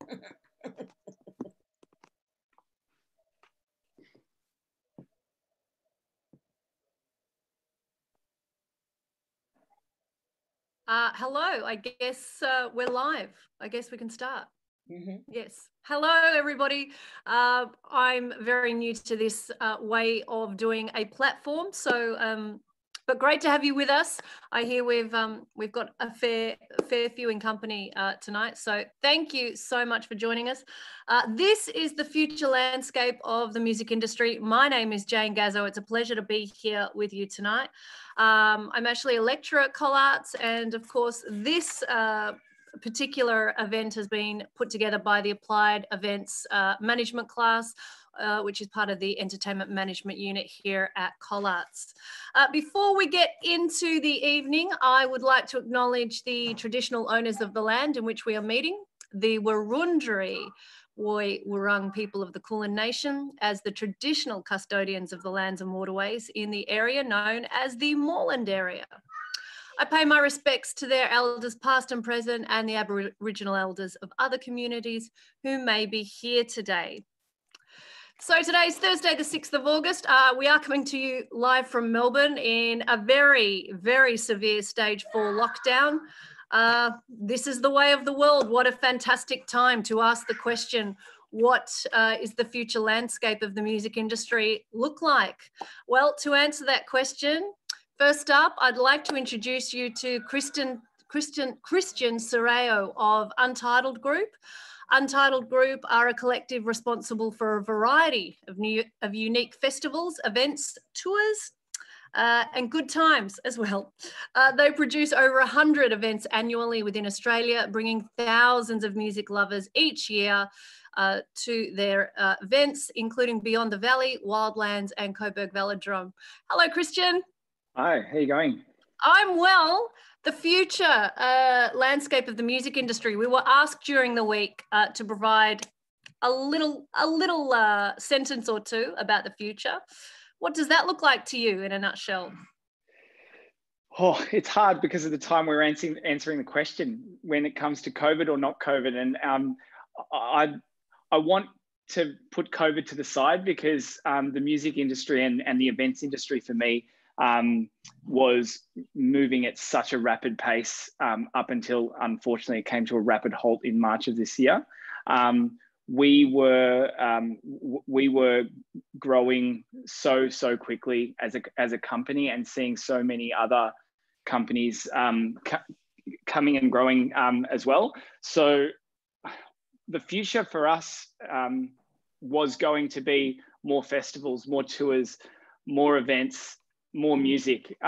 Hello, I guess we're live. I guess we can start. Yes. Hello, everybody. I'm very new to this way of doing a platform, so but great to have you with us. I hear we've got a fair few in company tonight, so thank you so much for joining us. This is the future landscape of the music industry. My name is Jane Gazzo. It's a pleasure to be here with you tonight. I'm actually a lecturer at ColArts, and of course this particular event has been put together by the Applied Events Management class, which is part of the Entertainment Management unit here at ColArts. Before we get into the evening, I would like to acknowledge the traditional owners of the land in which we are meeting, the Wurundjeri Woi-wurrung people of the Kulin Nation, as the traditional custodians of the lands and waterways in the area known as the Moreland area. I pay my respects to their elders past and present and the Aboriginal elders of other communities who may be here today. So today's Thursday, the 6th of August. We are coming to you live from Melbourne in a very, very severe stage 4 lockdown. This is the way of the world. What a fantastic time to ask the question, what is the future landscape of the music industry look like? Well, to answer that question, first up, I'd like to introduce you to Chrisitan Serrao of Untitled Group. Untitled Group are a collective responsible for a variety of unique festivals, events, tours, and good times as well. They produce over 100 events annually within Australia, bringing thousands of music lovers each year to their events, including Beyond the Valley, Wildlands, and Coburg Velodrome. Hello, Christian. Hi, how you going? I'm well. The future landscape of the music industry. We were asked during the week to provide a little sentence or two about the future. What does that look like to you in a nutshell? Oh, it's hard because of the time we're answering the question when it comes to COVID or not COVID. And I want to put COVID to the side because the music industry and the events industry for me was moving at such a rapid pace up until, unfortunately, it came to a rapid halt in March of this year. We were growing so quickly as a company and seeing so many other companies coming and growing as well. So the future for us was going to be more festivals, more tours, more events, more music,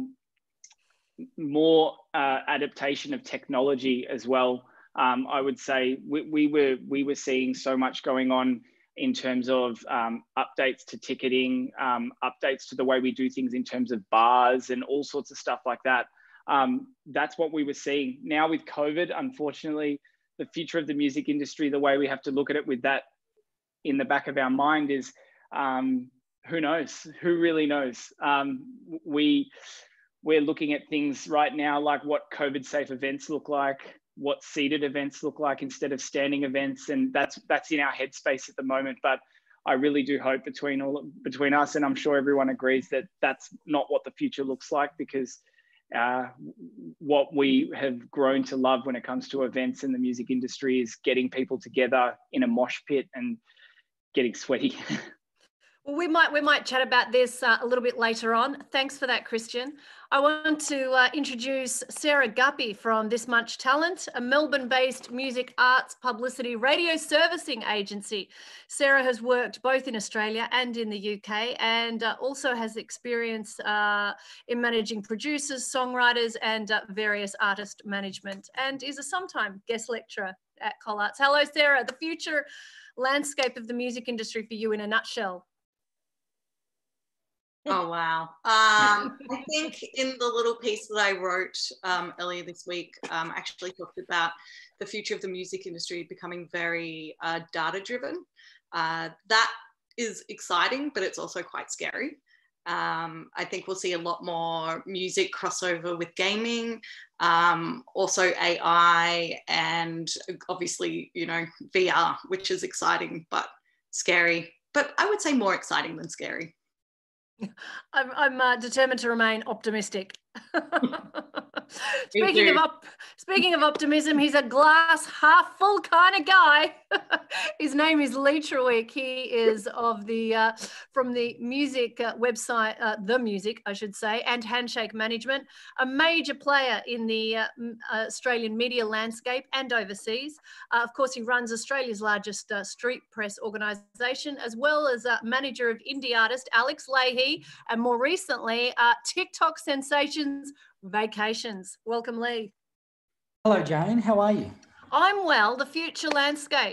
more adaptation of technology as well. I would say we were seeing so much going on in terms of updates to ticketing, updates to the way we do things in terms of bars and all sorts of stuff like that. That's what we were seeing. Now with COVID, unfortunately, the future of the music industry, the way we have to look at it with that in the back of our mind is, who knows? Who really knows? We're looking at things right now like what COVID-safe events look like, what seated events look like instead of standing events, and that's in our headspace at the moment. But I really do hope between us, and I'm sure everyone agrees, that that's not what the future looks like, because what we have grown to love when it comes to events in the music industry is getting people together in a mosh pit and getting sweaty. Well, we might chat about this a little bit later on. Thanks for that, Christian. I want to introduce Sarah Guppy from This Much Talent, a Melbourne-based music arts publicity radio servicing agency. Sarah has worked both in Australia and in the UK, and also has experience in managing producers, songwriters, and various artist management, and is a sometime guest lecturer at ColArts. Hello, Sarah. The future landscape of the music industry for you in a nutshell. Oh, wow. I think in the little piece that I wrote earlier this week, actually talked about the future of the music industry becoming very data-driven. That is exciting, but it's also quite scary. I think we'll see a lot more music crossover with gaming. also AI, and obviously, you know, VR, which is exciting but scary, but I would say more exciting than scary. I'm determined to remain optimistic. Speaking of optimism, he's a glass half full kind of guy. His name is Leigh Treweek. He is of the from the music website, The Music, I should say, and Handshake Management, a major player in the Australian media landscape and overseas. Of course, he runs Australia's largest street press organisation, as well as manager of indie artist Alex Lahey, and more recently, TikTok sensations Vacations. Welcome, Leigh. Hello, Jane. How are you? I'm well. The future landscape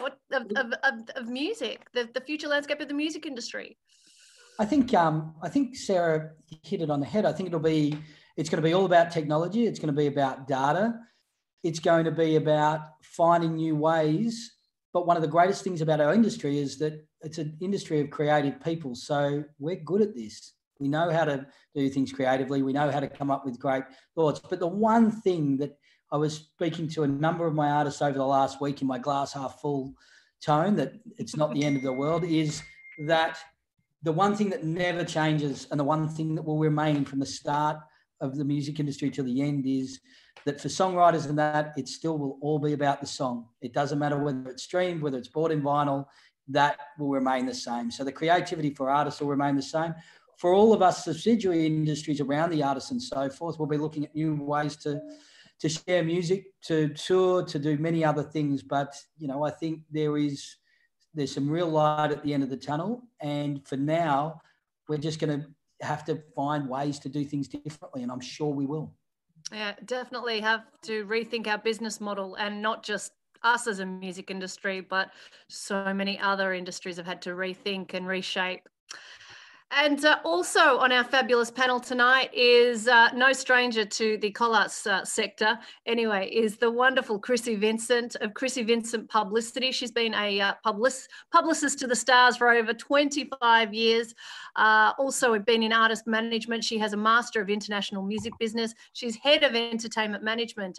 of music, the future landscape of the music industry. I think Sarah hit it on the head. I think it's going to be all about technology. It's going to be about data. It's going to be about finding new ways. But one of the greatest things about our industry is that it's an industry of creative people. So we're good at this. We know how to do things creatively. We know how to come up with great thoughts. But the one thing that I was speaking to a number of my artists over the last week in my glass half full tone, that it's not the end of the world, is that the one thing that never changes and the one thing that will remain from the start of the music industry to the end is that for songwriters and that, it still will all be about the song. It doesn't matter whether it's streamed, whether it's bought in vinyl, that will remain the same. So the creativity for artists will remain the same. For all of us subsidiary industries around the artists and so forth, we'll be looking at new ways to share music, to tour, to do many other things. But, you know, I think there's some real light at the end of the tunnel. And for now, we're just going to have to find ways to do things differently. And I'm sure we will. Yeah, definitely have to rethink our business model, and not just us as a music industry, but so many other industries have had to rethink and reshape. And also on our fabulous panel tonight is no stranger to the Collarts sector, anyway, is the wonderful Chrissie Vincent of Chrissie Vincent Publicity. She's been a publicist to the stars for over 25 years. Also been in artist management. She has a Master of International Music Business. She's head of entertainment management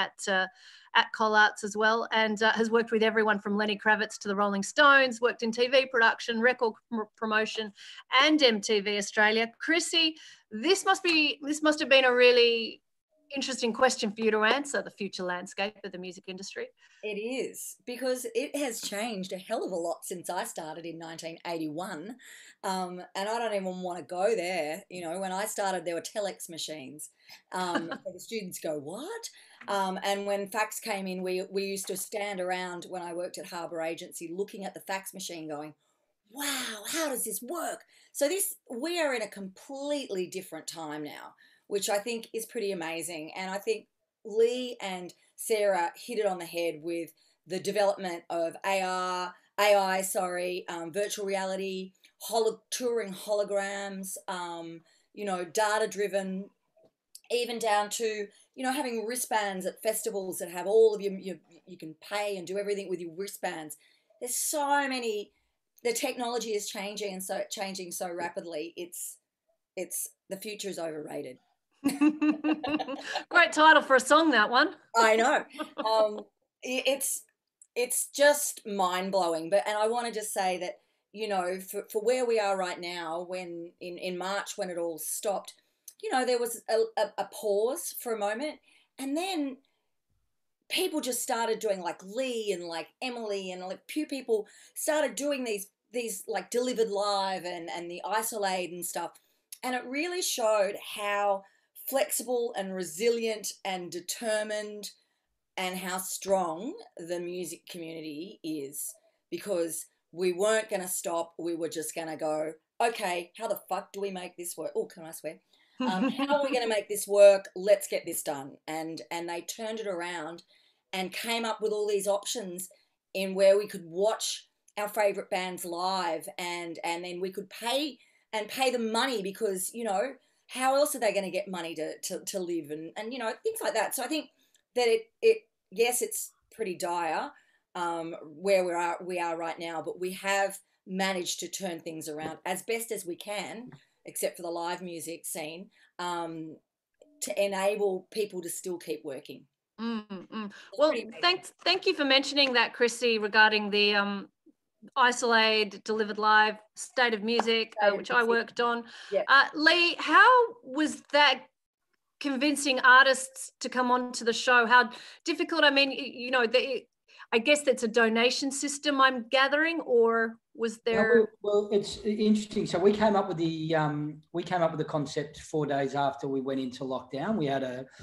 at Collarts as well, and has worked with everyone from Lenny Kravitz to the Rolling Stones, worked in TV production, record promotion, and MTV Australia. Chrissie, this must have been a really interesting question for you to answer, the future landscape of the music industry. It is, because it has changed a hell of a lot since I started in 1981, and I don't even want to go there. You know, when I started, there were telex machines. So the students go, what? And when fax came in, we used to stand around, when I worked at Harbour Agency, looking at the fax machine going, wow, how does this work? So we are in a completely different time now, which I think is pretty amazing. And I think Leigh and Sarah hit it on the head with the development of AI, virtual reality, touring holograms, data-driven, even down to, having wristbands at festivals that have all of you can pay and do everything with your wristbands. There's so many, the technology is changing and changing so rapidly. It's the future is overrated. Great title for a song, that one. I know. It's just mind-blowing. And I want to just say that, for where we are right now, when in March, when it all stopped, there was a pause for a moment, and then people just started doing, like Leigh and like Emily and like few people started doing these like delivered live and the isolate and stuff, and it really showed how flexible and resilient and determined and how strong the music community is, because we weren't going to stop. We were just going to go, okay, how the fuck do we make this work? Oh, can I swear? How are we going to make this work? Let's get this done. And they turned it around and came up with all these options in where we could watch our favourite bands live, and then we could pay them money, because, how else are they going to get money to live and things like that. So I think that yes, it's pretty dire where we are right now, but we have managed to turn things around as best as we can, except for the live music scene. to enable people to still keep working. Well, thank you for mentioning that, Chrissie, regarding the Isolate, Delivered Live, State of Music, which I worked on. Yeah. Leigh, how was that convincing artists to come onto the show? How difficult? I mean, you know, I guess that's a donation system, I'm gathering, or was there? Well, it's interesting. So we came up with the concept 4 days after we went into lockdown. We had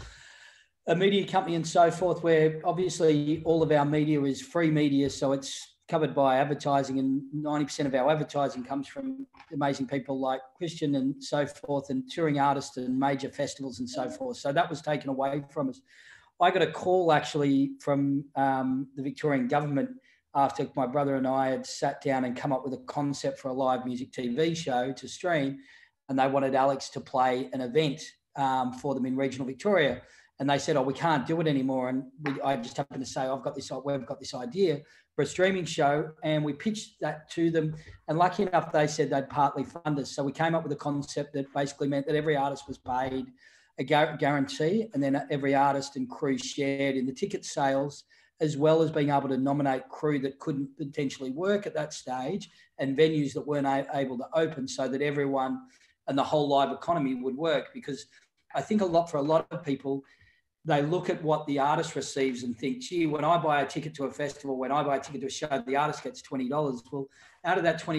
a media company and so forth, where obviously all of our media is free media, so it's covered by advertising, and 90% of our advertising comes from amazing people like Christian and so forth, and touring artists and major festivals and so forth. So that was taken away from us. I got a call actually from the Victorian government after my brother and I had sat down and come up with a concept for a live music TV show to stream, and they wanted Alex to play an event for them in regional Victoria. And they said, "Oh, we can't do it anymore." And I just happened to say, we've got this idea for a streaming show. And we pitched that to them. And lucky enough, they said they'd partly fund us. So we came up with a concept that basically meant that every artist was paid a guarantee, and then every artist and crew shared in the ticket sales, as well as being able to nominate crew that couldn't potentially work at that stage and venues that weren't able to open, so that everyone and the whole live economy would work. Because I think for a lot of people, they look at what the artist receives and think, gee, when I buy a ticket to a festival, when I buy a ticket to a show, the artist gets $20. Well, out of that $20,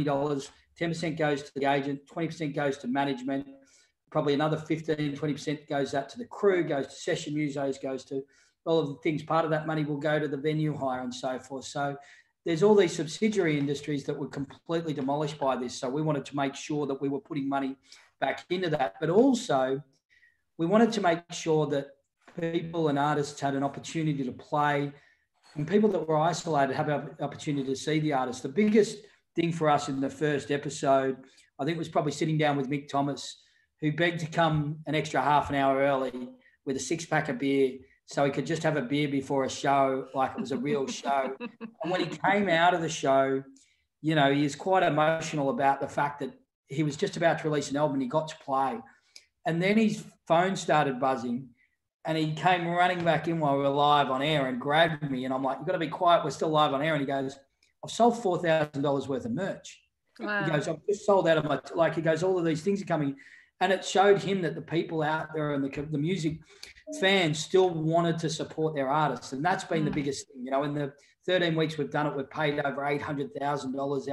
10% goes to the agent, 20% goes to management, probably another 15, 20% goes out to the crew, goes to session musos, goes to all of the things. Part of that money will go to the venue hire and so forth. So there's all these subsidiary industries that were completely demolished by this. So we wanted to make sure that we were putting money back into that. But also we wanted to make sure that people and artists had an opportunity to play, and people that were isolated have an opportunity to see the artists. The biggest thing for us in the first episode, I think, was probably sitting down with Mick Thomas, who begged to come an extra half an hour early with a 6-pack of beer so he could just have a beer before a show like it was a real show. And when he came out of the show, you know, he was quite emotional about the fact that he was just about to release an album and he got to play. And then his phone started buzzing, and he came running back in while we were live on air and grabbed me. And I'm like, "You've got to be quiet. We're still live on air." And he goes, "I've sold $4,000 worth of merch." Wow. He goes, "I've just sold out of my," like, he goes, "all of these things are coming." And it showed him that the people out there and the music fans still wanted to support their artists. And that's been the biggest thing. You know, in the 13 weeks we've done it, we've paid over $800,000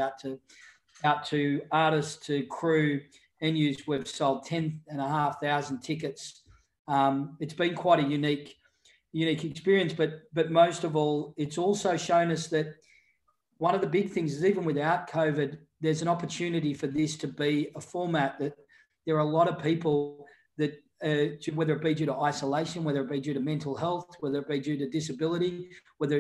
out to artists, to crew, and we've sold 10,500 tickets. It's been quite a unique experience, but most of all, it's also shown us that one of the big things is, even without COVID, there's an opportunity for this to be a format that there are a lot of people that, whether it be due to isolation, whether it be due to mental health, whether it be due to disability, whether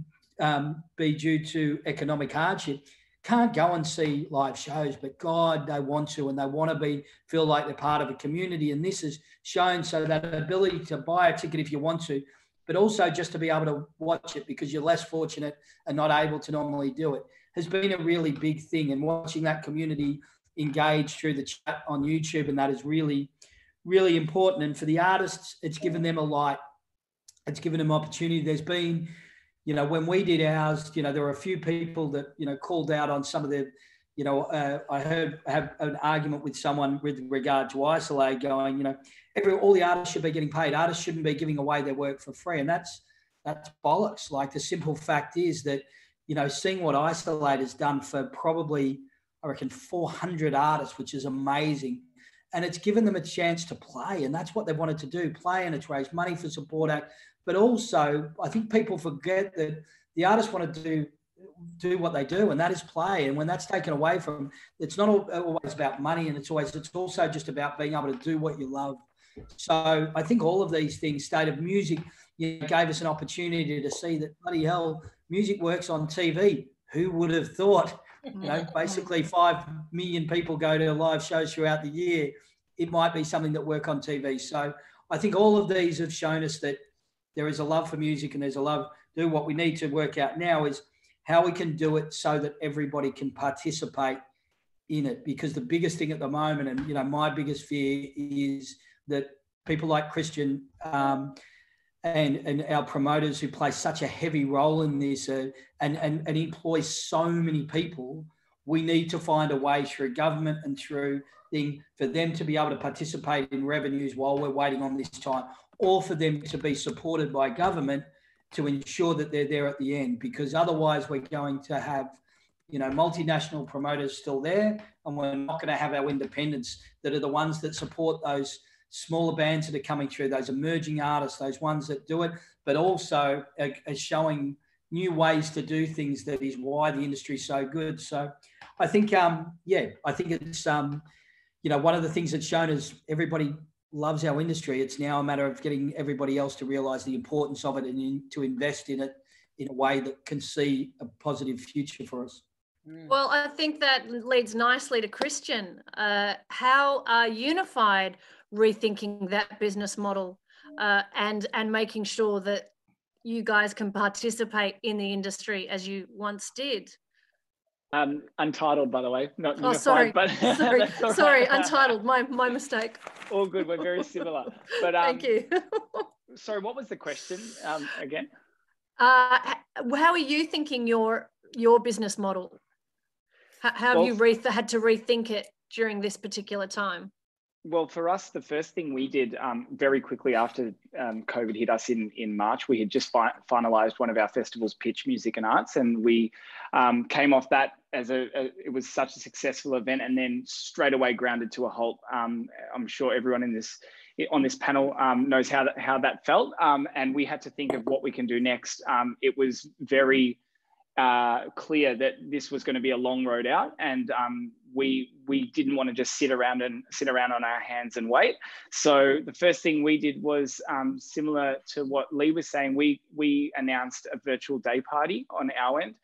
it be due to economic hardship, can't go and see live shows, but God, they want to, and they want to feel like they're part of a community. And this is shown, so that ability to buy a ticket if you want to, but also just to be able to watch it because you're less fortunate and not able to normally do it, has been a really big thing. And watching that community engage through the chat on YouTube, and that is really, really important. And for the artists, it's given them a light. It's given them opportunity. There's been, you know, when we did ours, you know, there were a few people that, you know, called out on some of the, you know, I have an argument with someone with regard to Isolate, going, you know, all the artists should be getting paid. Artists shouldn't be giving away their work for free. And that's bollocks. Like, the simple fact is that, you know, seeing what Isolate has done for probably, I reckon, 400 artists, which is amazing. And it's given them a chance to play. And that's what they wanted to do, play, and it's raised money for Support Act. But also, I think people forget that the artists want to do what they do, and that is play. And when that's taken away from them, it's not always about money, and it's also just about being able to do what you love. So I think all of these things, State of Music, you know, gave us an opportunity to see that, bloody hell, music works on TV. Who would have thought? You know, basically 5 million people go to live shows throughout the year. It might be something that work on TV. So I think all of these have shown us that there is a love for music, and there's a love to do. What we need to work out now is how we can do it so that everybody can participate in it. Because the biggest thing at the moment, and, you know, my biggest fear is that people like Christian and our promoters who play such a heavy role in this and employ so many people, we need to find a way through government and through for them to be able to participate in revenues while we're waiting on this time, or for them to be supported by government to ensure that they're there at the end, because otherwise we're going to have, multinational promoters still there, and we're not going to have our independents that are the ones that support those smaller bands that are coming through, those emerging artists, those ones that do it, but also are showing new ways to do things. That is why the industry is so good. So I think, I think it's, one of the things that's shown is everybody loves our industry. It's now a matter of getting everybody else to realise the importance of it and to invest in it in a way that can see a positive future for us. Well, I think that leads nicely to Christian. How are Unified rethinking that business model and making sure that you guys can participate in the industry as you once did? Untitled, by the way, not Unified. Sorry, but sorry, Untitled. My mistake. All good. We're very similar. But thank you. Sorry, what was the question again? How are you thinking your business model? How have you had to rethink it during this particular time? Well, for us, the first thing we did very quickly after COVID hit us in March, we had just finalised one of our festivals, Pitch Music and Arts, and we came off that as it was such a successful event, and then straight away grounded to a halt. I'm sure everyone on this panel knows how that felt, and we had to think of what we can do next. It was very clear that this was going to be a long road out, and we didn't want to just sit around on our hands and wait. So the first thing we did was similar to what Leigh was saying. We announced a virtual day party on our end.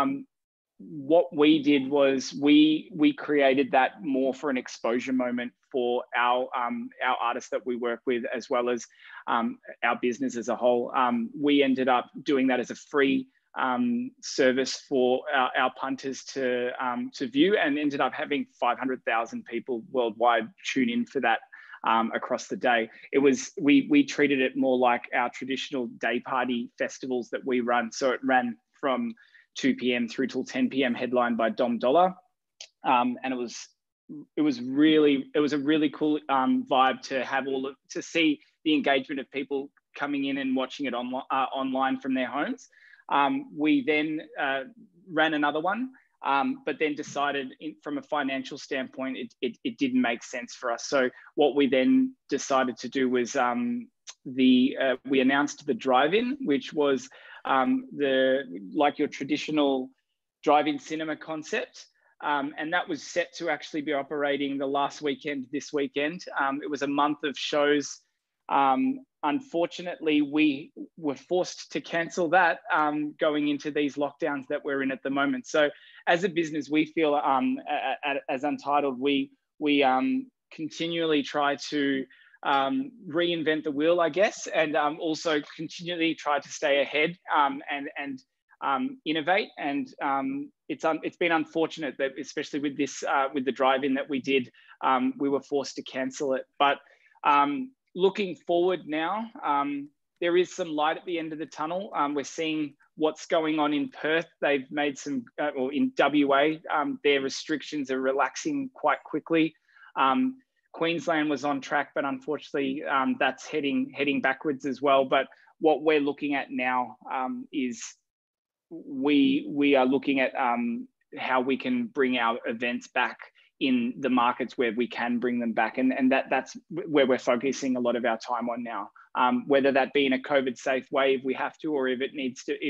What we did was we created that more for an exposure moment for our artists that we work with, as well as our business as a whole. We ended up doing that as a free service for our punters to view, and ended up having 500,000 people worldwide tune in for that across the day. We treated it more like our traditional day party festivals that we run. So it ran from 2 p.m. through till 10 p.m. headlined by Dom Dollar, and it was a really cool vibe to have to see the engagement of people coming in and watching it online from their homes. We then ran another one, but then decided from a financial standpoint, it didn't make sense for us. So what we then decided to do was we announced the drive-in, which was like your traditional drive-in cinema concept. And that was set to actually be operating the last weekend, this weekend. It was a month of shows. Unfortunately, we were forced to cancel that going into these lockdowns that we're in at the moment. So as a business, we feel as Untitled, we continually try to reinvent the wheel, I guess, and also continually try to stay ahead and innovate. And it's been unfortunate that, especially with this with the drive-in that we did, we were forced to cancel it. But looking forward now, there is some light at the end of the tunnel. We're seeing what's going on in Perth. They've made some, or in WA, their restrictions are relaxing quite quickly. Queensland was on track, but unfortunately that's heading backwards as well. But what we're looking at now is we are looking at how we can bring our events back in the markets where we can bring them back. And that's where we're focusing a lot of our time on now, whether that be in a COVID safe way if we have to, or if it needs to,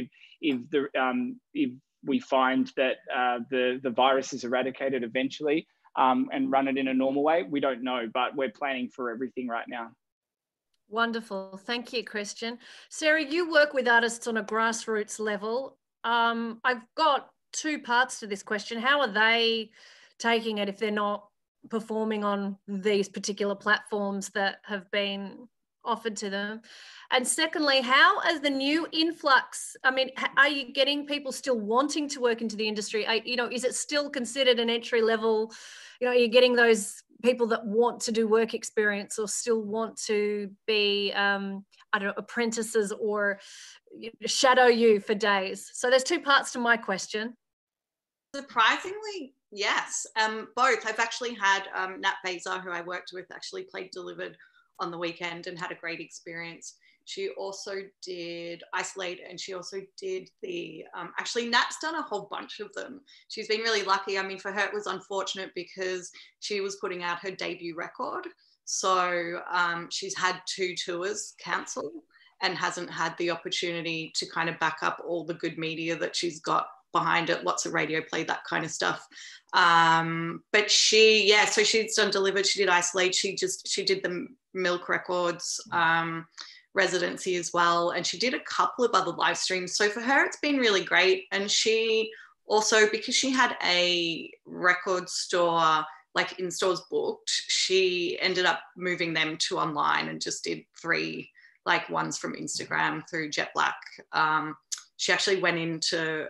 if we find that the virus is eradicated eventually and run it in a normal way, we don't know, but we're planning for everything right now. Wonderful. Thank you, Christian. Sarah, you work with artists on a grassroots level. I've got two parts to this question. How are they taking it if they're not performing on these particular platforms that have been offered to them? And secondly, how is the new influx? I mean, are you getting people still wanting to work into the industry? Is it still considered an entry level? Are you getting those people that want to do work experience or still want to be, I don't know, apprentices or shadow you for days? So there's two parts to my question. Surprisingly, yes. Both. I've actually had Nat Baser, who I worked with, actually played Delivered on the weekend and had a great experience. She also did Isolate, and she also did the, actually Nat's done a whole bunch of them. She's been really lucky. I mean, for her, it was unfortunate because she was putting out her debut record. So she's had 2 tours cancelled and hasn't had the opportunity to kind of back up all the good media that she's got behind it, lots of radio play, that kind of stuff. But she, yeah, so she's done Delivered, she did Isolate, she did the Milk Records residency as well, and she did a couple of other live streams. So for her, it's been really great. And she also, because she had a record store, like in stores booked, she ended up moving them to online and just did 3 like ones from Instagram through Jet Black. She actually went into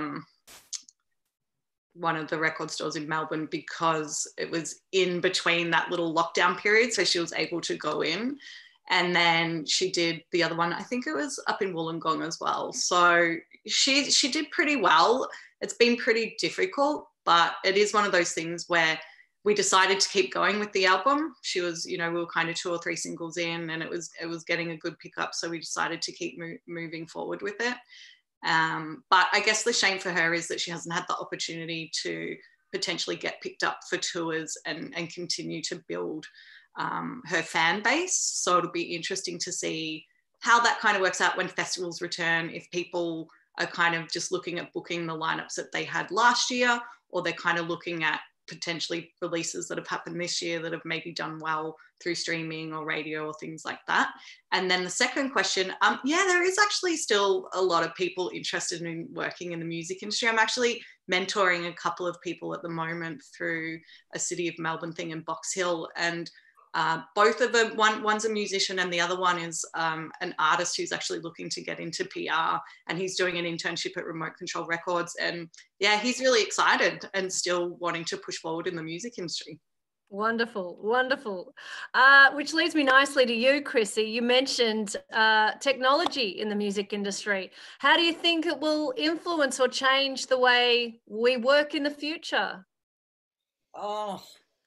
one of the record stores in Melbourne because it was in between that little lockdown period. So she was able to go in. And then she did the other one, I think it was up in Wollongong as well. So she did pretty well. It's been pretty difficult, but it is one of those things where we decided to keep going with the album. She was, you know, we were kind of 2 or 3 singles in, and it was getting a good pickup. So we decided to keep moving forward with it. But I guess the shame for her is that she hasn't had the opportunity to potentially get picked up for tours and continue to build her fan base. So it'll be interesting to see how that kind of works out when festivals return, if people are kind of just looking at booking the lineups that they had last year, or they're kind of looking at potentially releases that have happened this year that have maybe done well through streaming or radio or things like that. And then the second question, yeah, there is actually still a lot of people interested in working in the music industry. I'm actually mentoring a couple of people at the moment through a City of Melbourne thing in Box Hill, and both of them, one's a musician and the other one is an artist who's actually looking to get into PR, and he's doing an internship at Remote Control Records. And yeah, he's really excited and still wanting to push forward in the music industry. Wonderful, wonderful. Which leads me nicely to you, Chrissie. You mentioned technology in the music industry. How do you think it will influence or change the way we work in the future? Oh,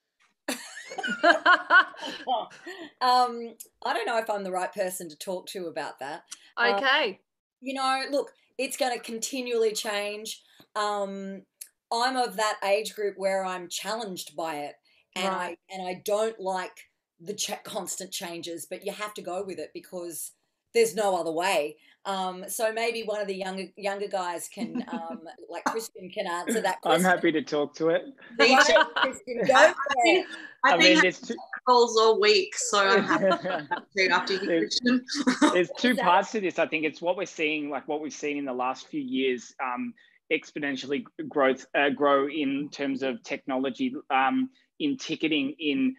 I don't know if I'm the right person to talk to about that. Okay. You know, look, it's going to continually change. I'm of that age group where I'm challenged by it, and Right. I don't like the constant changes, but you have to go with it because there's no other way. So maybe one of the younger guys can, like Christian, can answer that question. I'm happy to talk to it. Right, Christian, go for it. I mean, there's 2 calls all week, so I'm happy to after you, Christian. There's 2 parts to this. I think it's what we're seeing, like what we've seen in the last few years, exponentially grow in terms of technology, in ticketing, in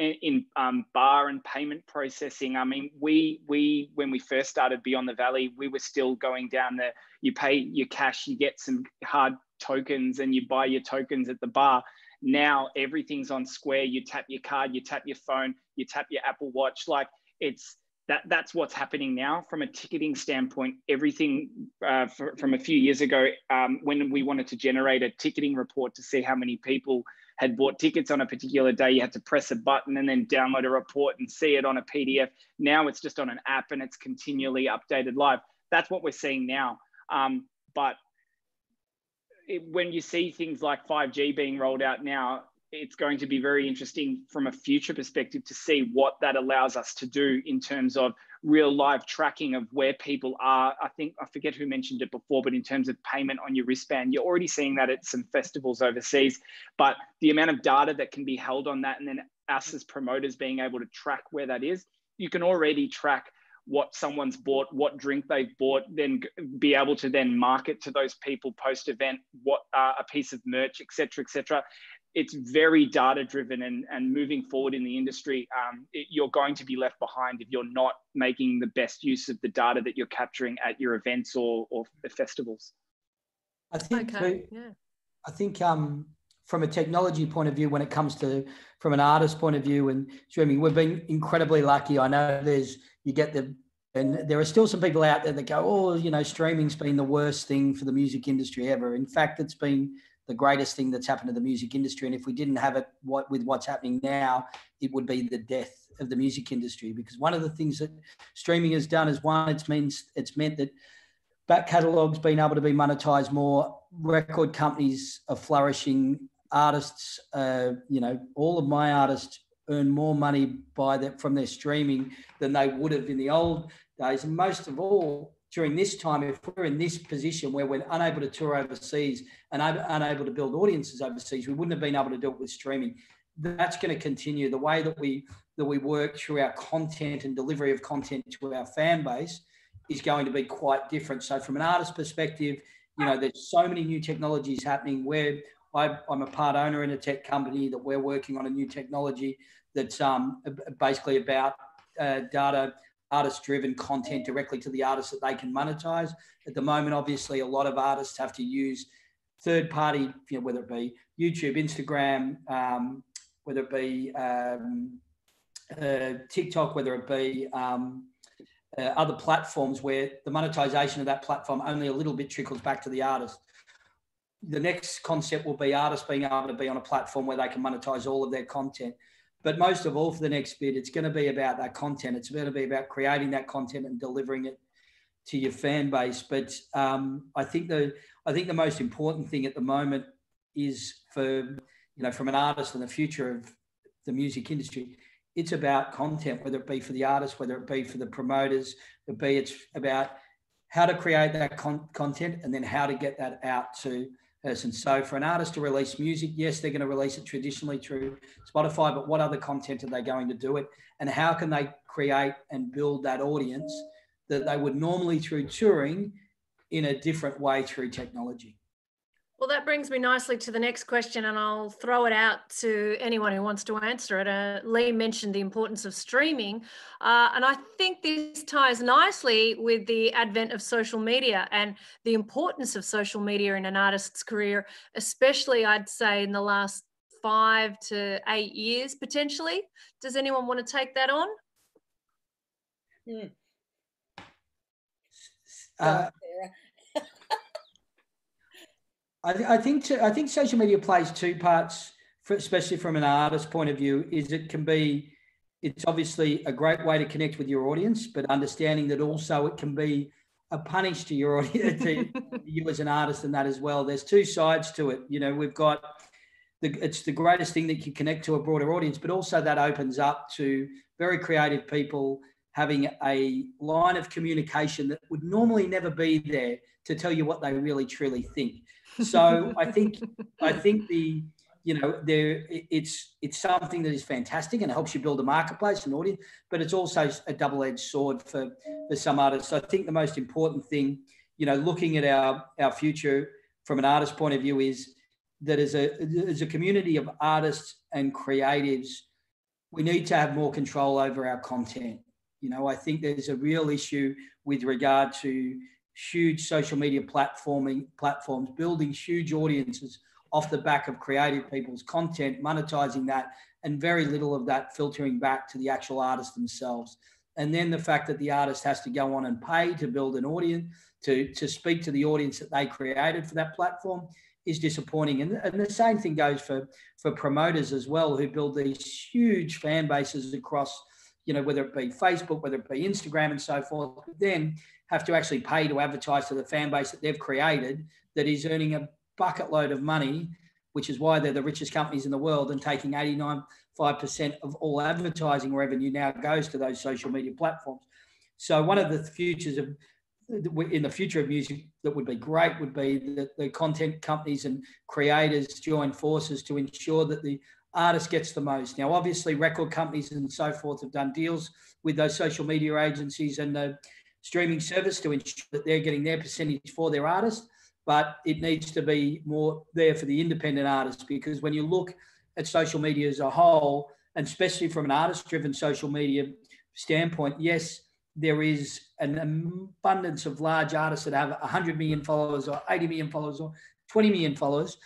bar and payment processing. I mean, we when we first started Beyond the Valley, we were still going down you pay your cash, you get some hard tokens, and you buy your tokens at the bar. Now everything's on Square. You tap your card, you tap your phone, you tap your Apple Watch. Like that's what's happening now from a ticketing standpoint. Everything from a few years ago, when we wanted to generate a ticketing report to see how many people had bought tickets on a particular day, you had to press a button and then download a report and see it on a PDF. Now it's just on an app and it's continually updated live. That's what we're seeing now. But when you see things like 5G being rolled out now, it's going to be very interesting from a future perspective to see what that allows us to do in terms of real live tracking of where people are. I forget who mentioned it before, but in terms of payment on your wristband, you're already seeing that at some festivals overseas, but the amount of data that can be held on that, and then us as promoters being able to track where that is, you can already track what someone's bought, what drink they've bought, then be able to then market to those people post-event, what a piece of merch, et cetera, et cetera. It's very data driven, and moving forward in the industry, you're going to be left behind if you're not making the best use of the data that you're capturing at your events or the festivals. I think from a technology point of view, when it comes to from an artist point of view and streaming, we've been incredibly lucky. I know and there are still some people out there that go, oh, you know, streaming's been the worst thing for the music industry ever. In fact, it's been the greatest thing that's happened to the music industry. And if we didn't have it with what's happening now, it would be the death of the music industry. Because one of the things that streaming has done is, one, it's meant that back catalogues being able to be monetized more, record companies are flourishing, artists, you know, all of my artists earn more money from their streaming than they would have in the old days. And most of all, during this time, if we're in this position where we're unable to tour overseas and unable to build audiences overseas, we wouldn't have been able to do it with streaming. That's going to continue. The way that we work through our content and delivery of content to our fan base is going to be quite different. So from an artist perspective, you know, there's so many new technologies happening where I'm a part owner in a tech company that we're working on a new technology that's basically about data, artist-driven content directly to the artists that they can monetize. At the moment, obviously, a lot of artists have to use third-party, you know, whether it be YouTube, Instagram, whether it be TikTok, whether it be other platforms where the monetization of that platform only a little bit trickles back to the artist. The next concept will be artists being able to be on a platform where they can monetize all of their content. But most of all, for the next bit, it's going to be about that content. It's going to be about creating that content and delivering it to your fan base. But I think the most important thing at the moment is for, you know, from an artist and the future of the music industry, it's about content, whether it be for the artists, whether it be for the promoters, it's about how to create that content and then how to get that out to person. So for an artist to release music, yes, they're going to release it traditionally through Spotify, but what other content are they going to do it? And how can they create and build that audience that they would normally through touring in a different way through technology? Well, that brings me nicely to the next question, and I'll throw it out to anyone who wants to answer it. Leigh mentioned the importance of streaming, and I think this ties nicely with the advent of social media and the importance of social media in an artist's career, especially, I'd say, in the last 5 to 8 years, potentially. Does anyone want to take that on? I think social media plays two parts, especially from an artist point of view. It's obviously a great way to connect with your audience, but understanding that also it can be a punish to your audience, to you as an artist, and that as well. There's two sides to it. You know, we've got it's the greatest thing that can connect to a broader audience, but also that opens up to very creative people having a line of communication that would normally never be there to tell you what they really truly think. So I think it's something that is fantastic and helps you build a marketplace and audience, but it's also a double-edged sword for some artists. So I think the most important thing, you know, looking at our future from an artist point of view is that as a community of artists and creatives, we need to have more control over our content. You know, I think there's a real issue with regard to huge social media platforms building huge audiences off the back of creative people's content, monetizing that, and very little of that filtering back to the actual artists themselves. And then the fact that the artist has to go on and pay to build an audience, to speak to the audience that they created for that platform is disappointing. And the same thing goes for promoters as well, who build these huge fan bases across, you know, whether it be Facebook, whether it be Instagram and so forth, but then have to actually pay to advertise to the fan base that they've created that is earning a bucket load of money, which is why they're the richest companies in the world, and taking 89.5% of all advertising revenue now goes to those social media platforms. So one of the futures in the future of music that would be great would be that the content companies and creators join forces to ensure that the artist gets the most. Now, obviously, record companies and so forth have done deals with those social media agencies and the streaming service to ensure that they're getting their percentage for their artists, but it needs to be more there for the independent artists, because when you look at social media as a whole, and especially from an artist-driven social media standpoint, yes, there is an abundance of large artists that have 100 million followers or 80 million followers or 20 million followers,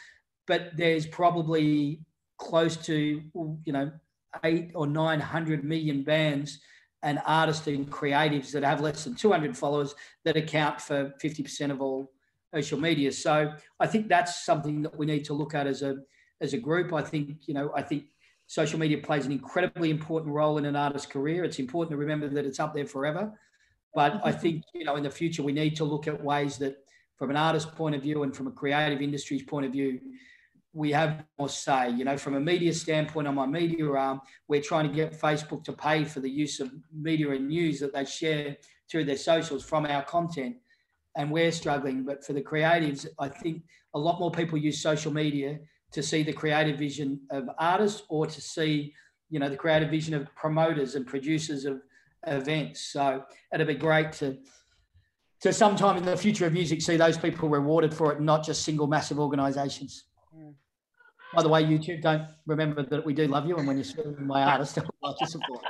but there's probably close to, 800 or 900 million bands and artists and creatives that have less than 200 followers that account for 50% of all social media. So I think that's something that we need to look at as a group. I think social media plays an incredibly important role in an artist's career. It's important to remember that it's up there forever. But I think, in the future, we need to look at ways that from an artist's point of view and from a creative industry's point of view, we have more say. From a media standpoint, on my media arm, we're trying to get Facebook to pay for the use of media and news that they share through their socials from our content. And we're struggling. But for the creatives, I think a lot more people use social media to see the creative vision of artists or to see, the creative vision of promoters and producers of events. So it'd be great to sometime in the future of music see those people rewarded for it, not just single massive organisations. By the way, YouTube, don't remember that we do love you, and when you're supporting my artist, I would like to support.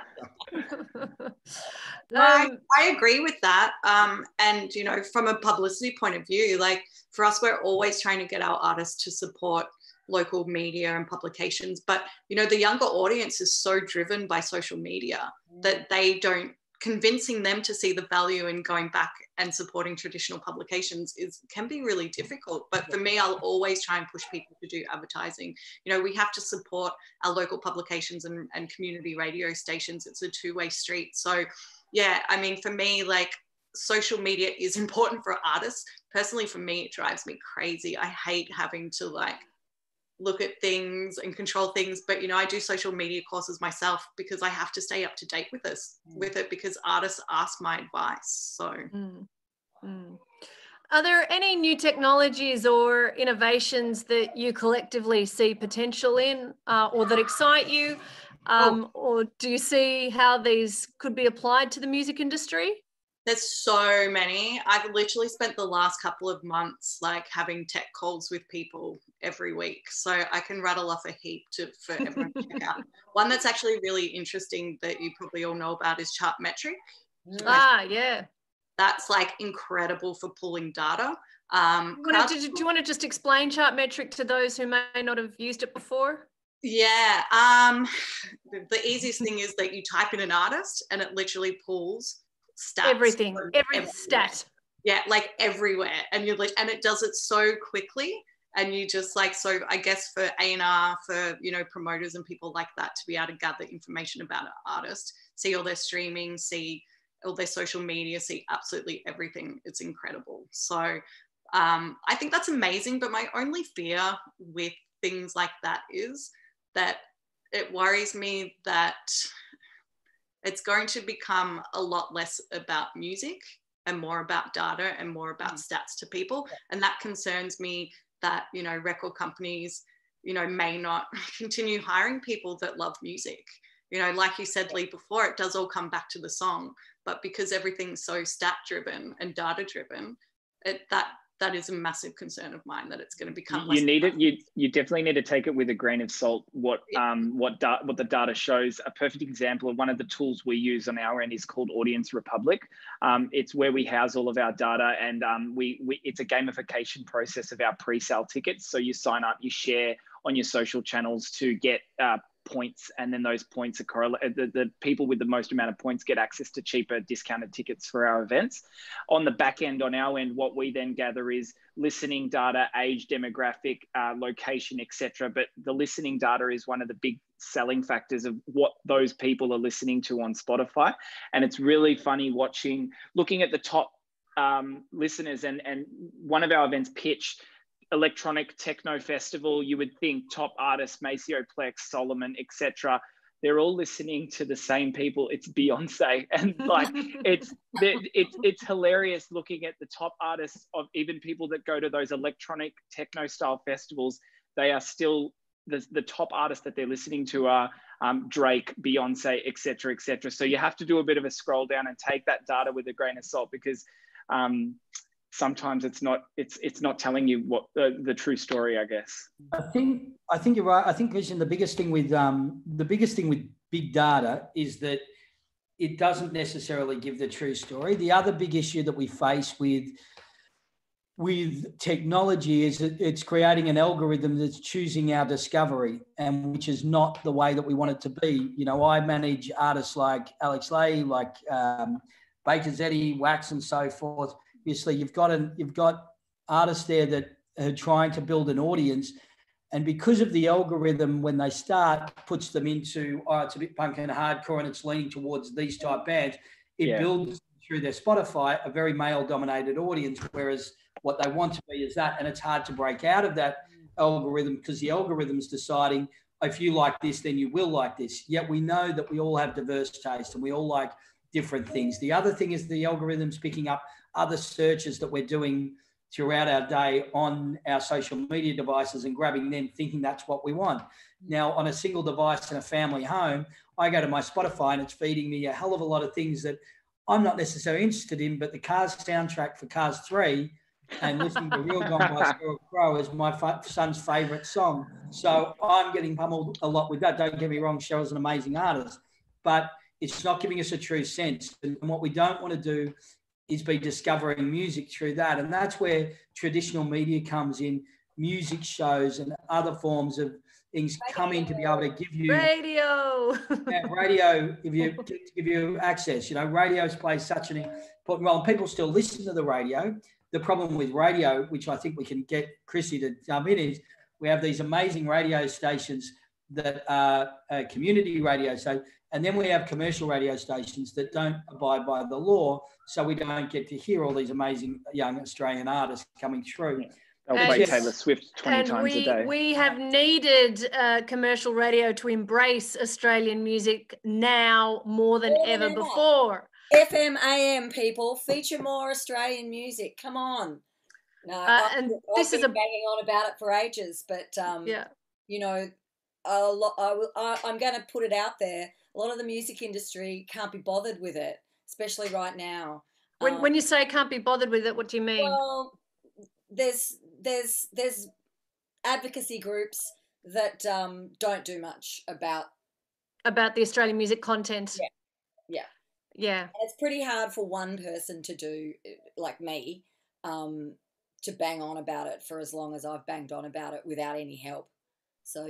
I agree with that. And, from a publicity point of view, like for us, we're always trying to get our artists to support local media and publications. But, the younger audience is so driven by social media that convincing them to see the value in going back and supporting traditional publications can be really difficult. But for me, I'll always try and push people to do advertising. We have to support our local publications and community radio stations. It's a two-way street. So yeah, for me, like social media is important for artists. Personally, for me, it drives me crazy. I hate having to look at things and control things, but I do social media courses myself because I have to stay up to date with it because artists ask my advice. So Are there any new technologies or innovations that you collectively see potential in or that excite you, or do you see how these could be applied to the music industry? There's so many. I've literally spent the last couple of months having tech calls with people every week. So I can rattle off a heap for everyone to check out. One that's actually really interesting that you probably all know about is Chartmetric. Yeah. That's incredible for pulling data. Do you want to just explain Chartmetric to those who may not have used it before? Yeah. The eeasiest thing is that you type in an artist and it literally pulls stats. Everything, every stat. Yeah, everywhere. And and it does it so quickly. And you just so I guess for A&R, for, promoters and people like that to be able to gather information about an artist, see all their streaming, see all their social media, see absolutely everything. It's incredible. So I think that's amazing. But my only fear with things like that is that it worries me that it's going to become a lot less about music and more about data and more about stats to people. And that concerns me that, record companies, may not continue hiring people that love music. Like you said, Leigh, before, it does all come back to the song. But because everything's so stat driven and data driven, that is a massive concern of mine, that it's going to become less. You definitely need to take it with a grain of salt. What the data shows. A perfect example of one of the tools we use on our end is called Audience Republic. It's where we house all of our data, and it's a gamification process of our pre-sale tickets. So you sign up, you share on your social channels to get points, and then those points are correlated. The people with the most amount of points get access to cheaper discounted tickets for our events. On the back end, on our end, what we then gather is listening data, age, demographic, location, etc. But the listening data is one of the big selling factors of what those people are listening to on Spotify. And it's really funny looking at the top listeners, and one of our events pitched electronic techno festival. You would think top artists, Maceo Plex, Solomon, etc. They're all listening to the same people. It's Beyonce, and it's hilarious looking at the top artists of even people that go to those electronic techno style festivals. They are still the top artists that they're listening to are Drake, Beyonce, etc., etc. So you have to do a bit of a scroll down and take that data with a grain of salt, because sometimes it's not telling you what the true story, I guess. I think you're right. I think, Christian, the biggest thing with big data is that it doesn't necessarily give the true story. The other big issue that we face with with technology is it's creating an algorithm that's choosing our discovery, and which is not the way that we want it to be. You know, I manage artists like Alex Lahey, like Baker Zeddy, Wax, and so forth. Obviously, you've got artists there that are trying to build an audience, and because of the algorithm, when they start, puts them into, oh, it's a bit punk and hardcore, and it's leaning towards these type bands. It builds through their Spotify a very male-dominated audience, whereas what they want to be is that, and it's hard to break out of that algorithm because the algorithm's deciding, if you like this, then you will like this. Yet we know that we all have diverse taste and we all like different things. The other thing is the algorithm's picking up other searches that we're doing throughout our day on our social media devices and grabbing them, thinking that's what we want. Now, on a single device in a family home, I go to my Spotify and it's feeding me a hell of a lot of things that I'm not necessarily interested in, but the Cars soundtrack for Cars 3 and listening to Real Gone by Sheryl Crow is my son's favourite song. So I'm getting pummeled a lot with that. Don't get me wrong, Cheryl's an amazing artist, but it's not giving us a true sense. And what we don't want to do is be discovering music through that. And that's where traditional media comes in, music shows and other forms of things come in to be able to give you radio. Radio, if you give you access. You know, radios play such an important role, and people still listen to the radio. The problem with radio, which I think we can get Chrissie to jump in, is we have these amazing radio stations that are community radio stations, and then we have commercial radio stations that don't abide by the law, so we don't get to hear all these amazing young Australian artists coming through. They'll play Taylor Swift 20 times a day. We have needed commercial radio to embrace Australian music now more than ever before. FM, AM, people, feature more Australian music. Come on. No, I've been banging on about it for ages, but you know, I'm going to put it out there. A lot of the music industry can't be bothered with it, especially right now. When you say can't be bothered with it, what do you mean? Well, there's advocacy groups that don't do much about the Australian music content. Yeah. And it's pretty hard for one person to do, like me, to bang on about it for as long as I've banged on about it without any help. So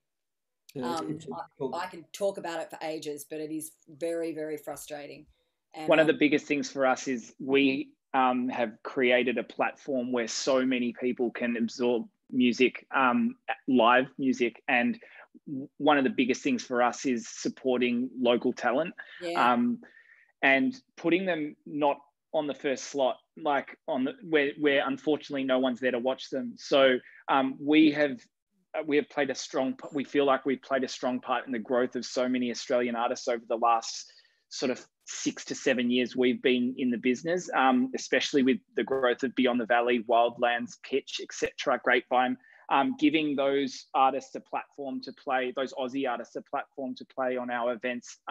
I can talk about it for ages, but it is very, very frustrating. And one of the biggest things for us is we have created a platform where so many people can absorb music, live music, and one of the biggest things for us is supporting local talent, and putting them not on the first slot, like on the where unfortunately no one's there to watch them. So we have played a strong. We feel like we've played a strong part in the growth of so many Australian artists over the last sort of 6 to 7 years we've been in the business, especially with the growth of Beyond the Valley, Wildlands, Pitch, etc., Grapevine, giving those artists a platform to play, those Aussie artists a platform to play on our events.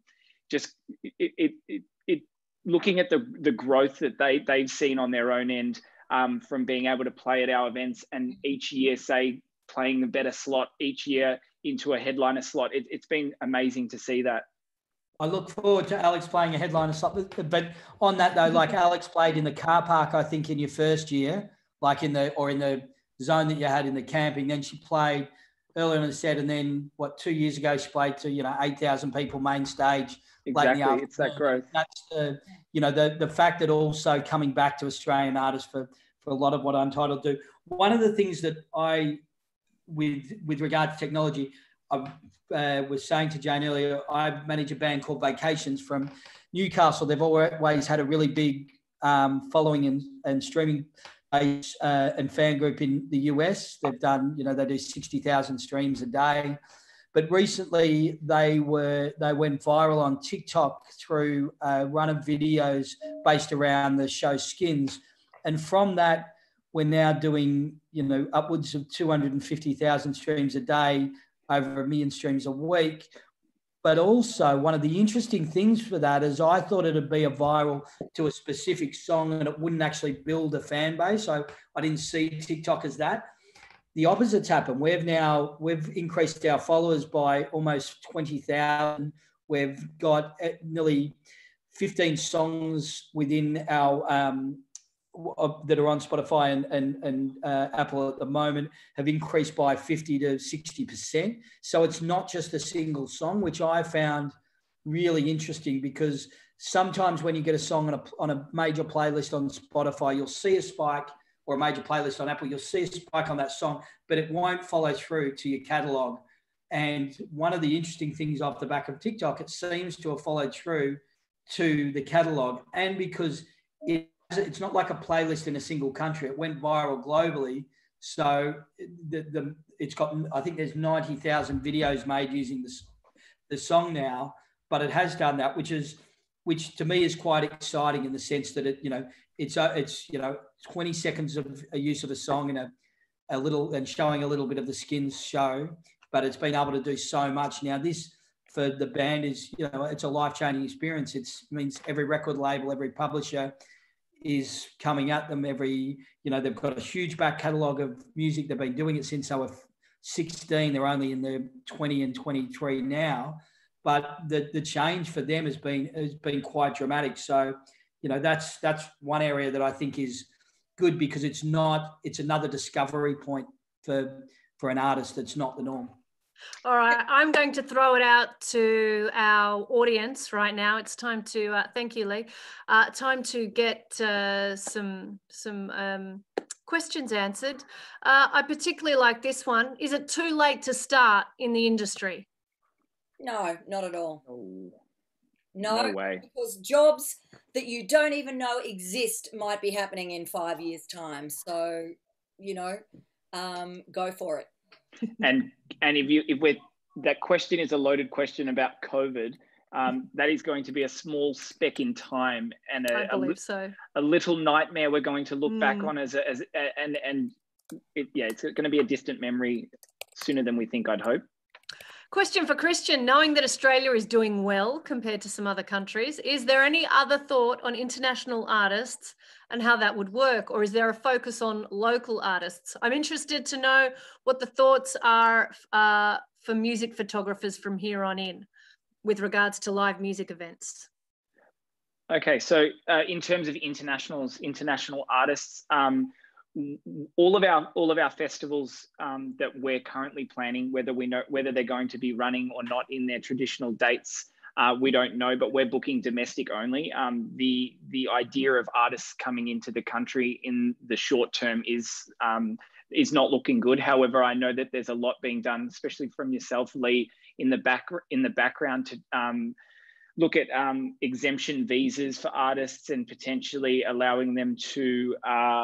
Looking at the growth that they've seen on their own end, from being able to play at our events, and each year, say, playing a better slot each year into a headliner slot. It's been amazing to see that. I look forward to Alex playing a headliner slot. But on that though, like Alex played in the car park, I think in your first year, like in the zone that you had in the camping. Then she played earlier in the set, and then 2 years ago she played to 8,000 people main stage. Exactly, it's that growth. That's the fact that also coming back to Australian artists for a lot of what Untitled do. One of the things that with regard to technology, I was saying to Jane earlier, I manage a band called Vacations from Newcastle. They've always had a really big following and streaming base and fan group in the US. They've done, they do 60,000 streams a day. But recently they went viral on TikTok through a run of videos based around the show Skins. And from that, we're now doing, upwards of 250,000 streams a day, over 1 million streams a week. But also one of the interesting things for that is I thought it'd be a viral to a specific song and it wouldn't actually build a fan base. So I didn't see TikTok as that. The opposite's happened. We've increased our followers by almost 20,000. We've got nearly 15 songs within our that are on Spotify and Apple at the moment have increased by 50 to 60%. So it's not just a single song, which I found really interesting, because sometimes when you get a song on a major playlist on Spotify, you'll see a spike, or a major playlist on Apple, you'll see a spike on that song, but it won't follow through to your catalogue. And one of the interesting things off the back of TikTok, it seems to have followed through to the catalogue. And because it's not like a playlist in a single country, it went viral globally. So it's got, I think there's 90,000 videos made using the song now, but it has done that, which to me is quite exciting in the sense that it's 20 seconds of a use of a song in a little, and showing a little bit of the Skins show, but it's been able to do so much. Now this for the band is, it's a life-changing experience. It means every record label, every publisher is coming at them they've got a huge back catalogue of music. They've been doing it since they were 16. They're only in their 20 and 23 now. But the change for them has been quite dramatic. So, that's one area that I think is good, because it's another discovery point for an artist that's not the norm. All right, I'm going to throw it out to our audience right now. It's time to thank you, Leigh. Time to get some questions answered. I particularly like this one. Is it too late to start in the industry? No, not at all. No way. Because jobs that you don't even know exist might be happening in 5 years' time. So, go for it. And if that question is a loaded question about COVID, that is going to be a small speck in time, and a little nightmare we're going to look back on it's going to be a distant memory sooner than we think, I'd hope. Question for Christian. Knowing that Australia is doing well compared to some other countries, is there any other thought on international artists and how that would work? Or is there a focus on local artists? I'm interested to know what the thoughts are for music photographers from here on in with regards to live music events. Okay, so in terms of international artists, all of our festivals that we're currently planning, whether they're going to be running or not in their traditional dates, we don't know, but we're booking domestic only. The idea of artists coming into the country in the short term is not looking good. However, I know that there's a lot being done, especially from yourself, Leigh, in the background to look at exemption visas for artists and potentially allowing them to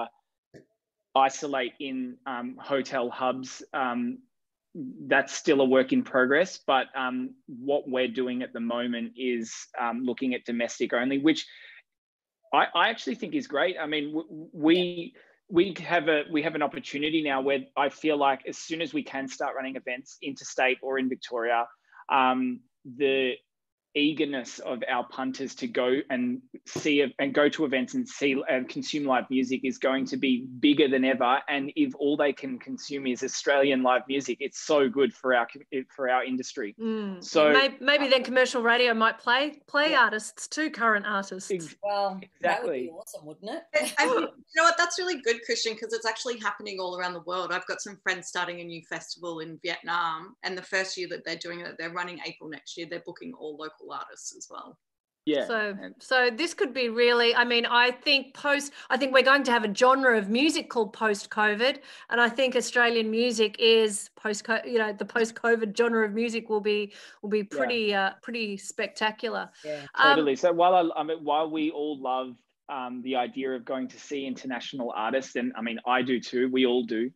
isolate in hotel hubs. That's still a work in progress, but what we're doing at the moment is looking at domestic only, which I actually think is great. I mean, we have an opportunity now where I feel like as soon as we can start running events interstate or in Victoria, the eagerness of our punters to go and see and go to events and see and consume live music is going to be bigger than ever. And if all they can consume is Australian live music, it's so good for our industry. So maybe then commercial radio might play artists too, current artists. Well, exactly. That would be awesome, wouldn't it? You know what? That's really good, Christian, because it's actually happening all around the world. I've got some friends starting a new festival in Vietnam, and the first year that they're doing it, they're running April next year. They're booking all local artists as well. Yeah. So this could be really, I mean, I think we're going to have a genre of music called post-COVID, and I think Australian music is the post-COVID genre of music will be pretty spectacular. Yeah. Totally. So while we all love the idea of going to see international artists, and I mean, I do too, we all do.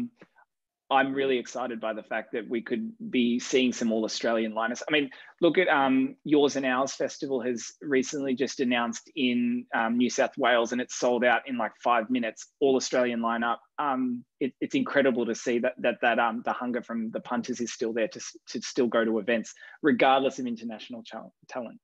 I'm really excited by the fact that we could be seeing some all Australian lineups. I mean, look at Yours and Ours Festival has recently just announced in New South Wales, and it's sold out in like 5 minutes, all Australian lineup. It's incredible to see that the hunger from the punters is still there to still go to events, regardless of international talent.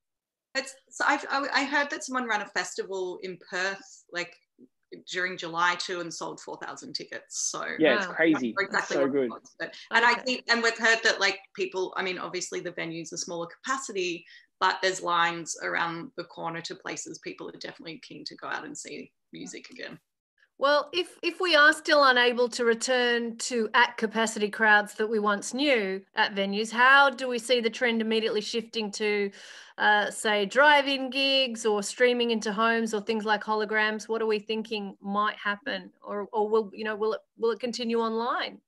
I heard that someone ran a festival in Perth, like during July too, and sold 4,000 tickets. So yeah, it's crazy. Exactly, so good. And I think, and we've heard that like people, I mean, obviously the venues are smaller capacity, but there's lines around the corner to places people are definitely keen to go out and see music again. Well, if we are still unable to return to at capacity crowds that we once knew at venues, how do we see the trend immediately shifting to, say, drive-in gigs or streaming into homes or things like holograms? What are we thinking might happen, or will it continue online?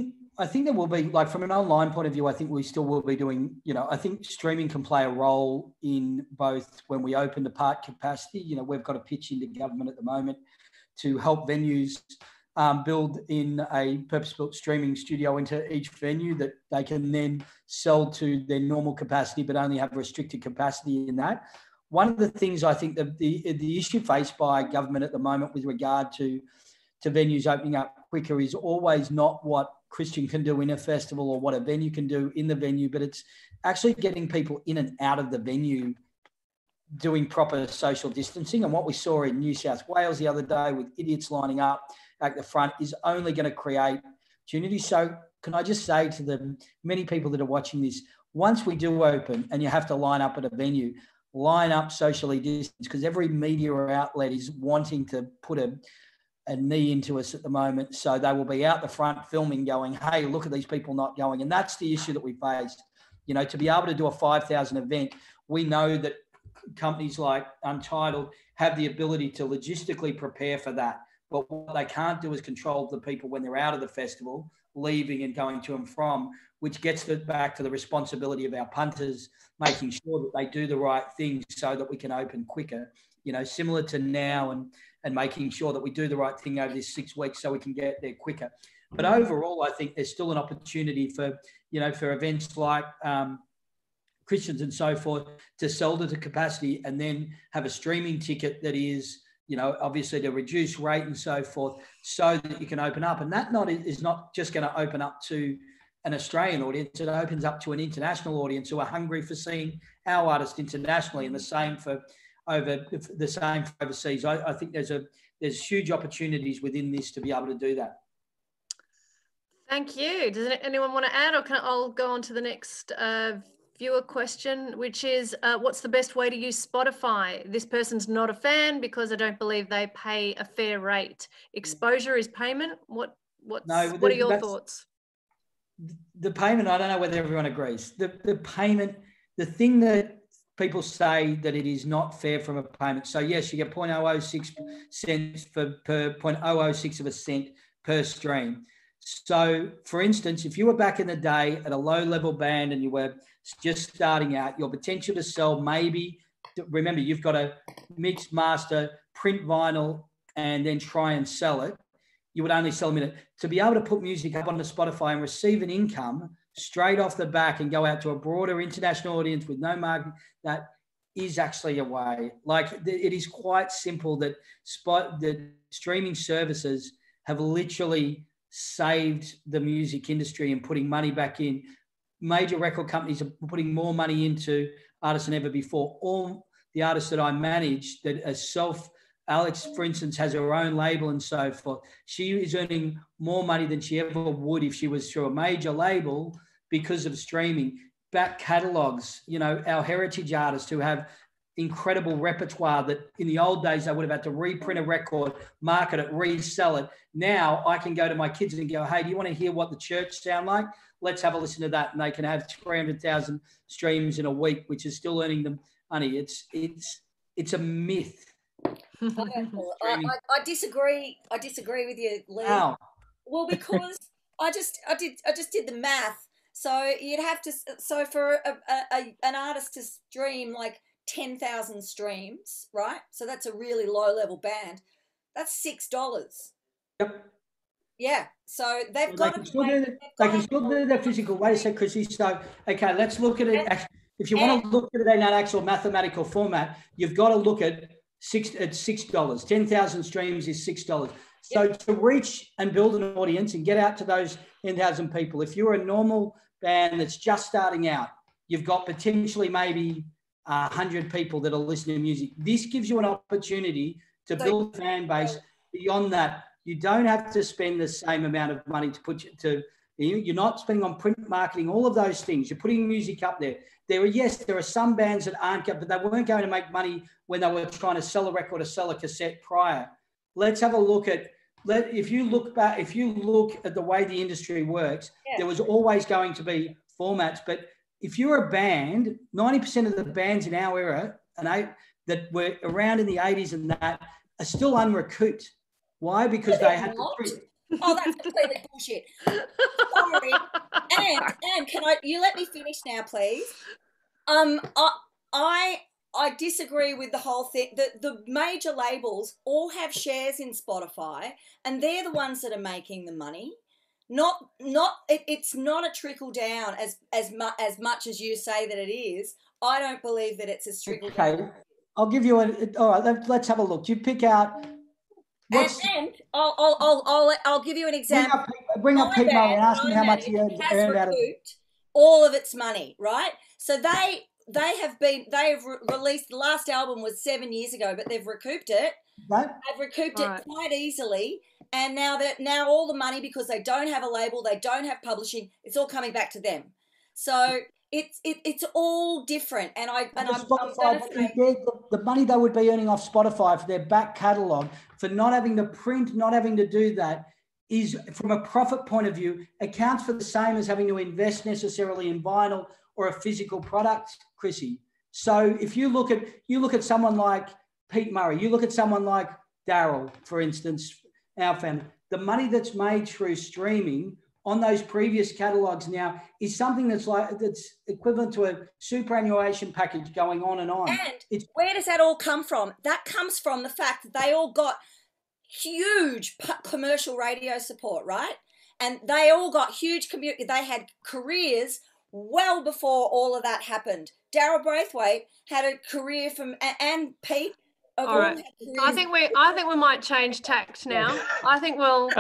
I think there will be, like, from an online point of view, I think we still will be doing, I think streaming can play a role in both when we open to part capacity. We've got a pitch into government at the moment to help venues build in a purpose-built streaming studio into each venue that they can then sell to their normal capacity, but only have restricted capacity in that. One of the things I think that the issue faced by government at the moment with regard to venues opening up quicker is always not what Christian can do in a festival or what a venue can do in the venue, but it's actually getting people in and out of the venue doing proper social distancing. And what we saw in New South Wales the other day with idiots lining up at the front is only going to create opportunity. So can I just say to the many people that are watching this, once we do open and you have to line up at a venue, line up socially distanced, because every media outlet is wanting to put a knee into us at the moment. So they will be out the front filming going, hey, look at these people not going. And that's the issue that we faced. To be able to do a 5,000 event, we know that companies like Untitled have the ability to logistically prepare for that. But what they can't do is control the people when they're out of the festival, leaving and going to and from, which gets back to the responsibility of our punters, making sure that they do the right thing so that we can open quicker, similar to now, and making sure that we do the right thing over this 6 weeks so we can get there quicker. But overall, I think there's still an opportunity for events like Christians and so forth to sell to capacity and then have a streaming ticket that is, obviously to reduce rate and so forth so that you can open up. And that is not just going to open up to an Australian audience. It opens up to an international audience who are hungry for seeing our artists internationally, and the same for overseas. I think there's huge opportunities within this to be able to do that. Thank you. Does anyone want to add, or I'll go on to the next viewer question, which is, what's the best way to use Spotify? This person's not a fan because I don't believe they pay a fair rate. Exposure is payment. What are your thoughts? The payment, I don't know whether everyone agrees. The payment, the thing that people say that it is not fair from a payment. So yes, you get 0.006 cents per 0.006 of a cent per stream. So for instance, if you were back in the day at a low level band and you were just starting out, your potential to sell remember, you've got to mix, master, print vinyl, and then try and sell it. You would only sell a minute. To be able to put music up onto Spotify and receive an income straight off the back and go out to a broader international audience with no marketing, that is actually a way. Like, it is quite simple that the streaming services have literally saved the music industry and putting money back in. Major record companies are putting more money into artists than ever before. All the artists that I manage that are Alex, for instance, has her own label and so forth. She is earning more money than she ever would if she was through a major label because of streaming. Back catalogs, our heritage artists who have incredible repertoire that in the old days they would have had to reprint a record, market it, resell it. Now I can go to my kids and go, hey, do you want to hear what the church sound like? Let's have a listen to that. And they can have 300,000 streams in a week, which is still earning them money. It's a myth. I disagree. I disagree with you, Leigh. How? Well, because I just did the math. So you'd have to. So for an artist to stream like 10,000 streams, right? So that's a really low level band. That's $6. Yep. Yeah. So they've got to. They can still do that physical. Wait a sec, Chrissy. So okay, let's look at it. If you want to look at it in that actual mathematical format, you've got to look at $6. 10,000 streams is $6. So to reach and build an audience and get out to those 10,000 people, if you're a normal band that's just starting out, you've got potentially maybe 100 people that are listening to music. This gives you an opportunity to build a fan base. Beyond that, you don't have to spend the same amount of money to put you're not spending on print marketing, all of those things. You're putting music up there. There are some bands that aren't, but they weren't going to make money when they were trying to sell a record or sell a cassette prior. let's have a look at, if you look at the way the industry works, there was always going to be formats. But if you're a band, 90% of the bands in our era that were around in the 80s and that are still unrecouped. Why? Because they had to. Oh, that's completely bullshit. Sorry. And can you let me finish now, please? I disagree with the whole thing. The major labels all have shares in Spotify, and they're the ones that are making the money. It's not a trickle down as much as you say that it is. I don't believe that it's a trickle down. I'll give you all right. Let's have a look. You pick out. And I'll give you an example. Bring up Pete Murray and ask him how much he earned out of it. All of its money, right? So they have released, the last album was 7 years ago, but they've recouped it. Right. They've recouped it quite easily, and now all the money, because they don't have a label, they don't have publishing, it's all coming back to them. So it's all different, and I'm going to say the money they would be earning off Spotify for their back catalogue, for not having to print, not having to do that, is, from a profit point of view, accounts for the same as having to invest necessarily in vinyl or a physical product, Chrissy. So if you look at someone like Pete Murray, you look at someone like Daryl, for instance, our family, the money that's made through streaming on those previous catalogues now is something that's equivalent to a superannuation package going on and on. And where does that all come from? That comes from the fact that they all got huge commercial radio support, right? And they all got huge community. They had careers well before all of that happened. Daryl Braithwaite had a career and Pete. All right. I think we might change tact now. I think we'll